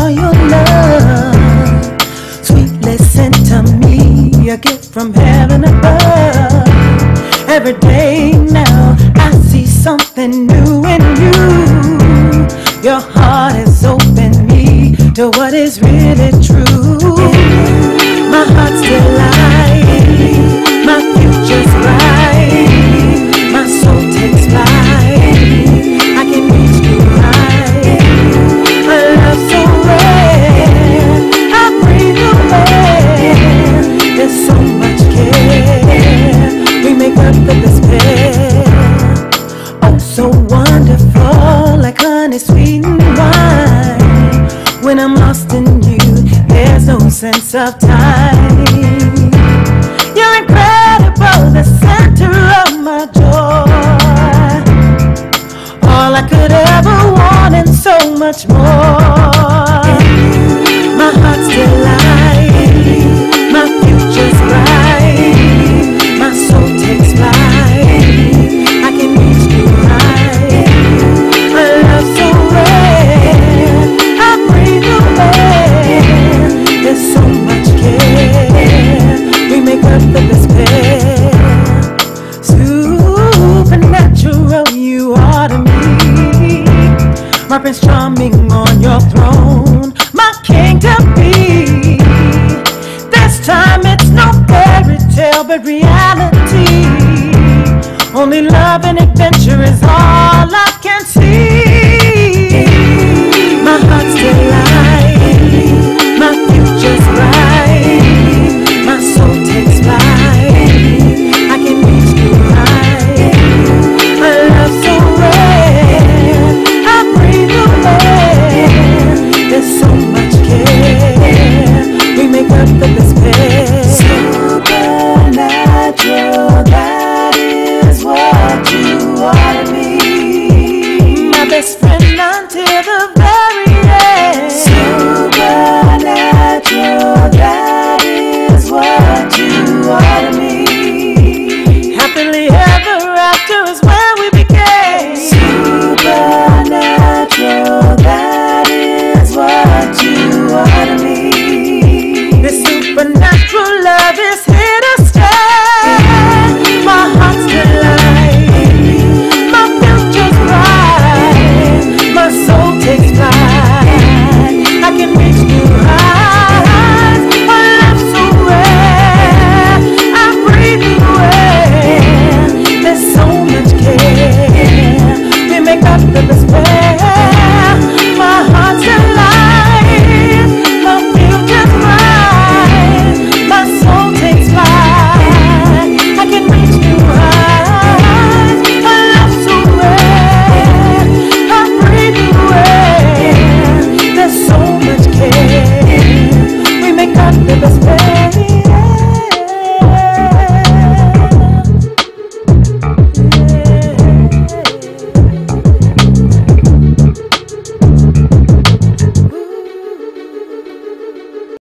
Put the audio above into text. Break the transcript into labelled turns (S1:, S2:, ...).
S1: all your love. Sweetly sent to me, a gift from heaven above. Every day now I see something new in you. Your heart has opened me to what is really true. My heart's delight, my future's bright, my soul takes flight. I can reach you right. A love so rare, I breathe away. There's so much care, we make up for despair. Oh, so wonderful, like honey sweetened wine. When I'm lost in you, there's no sense of time. You're incredible, the center of my joy. All I could ever want and so much more. My heart's delight, my future's bright, my soul takes flight. I can reach you right. A love so rare, I breathe away. There's so much care, we make up the despair. Supernatural you are to me, my Prince Charming on your throne, my king to be. This time it's no fairy tale but reality. Only love and adventure is all I can see. My heart's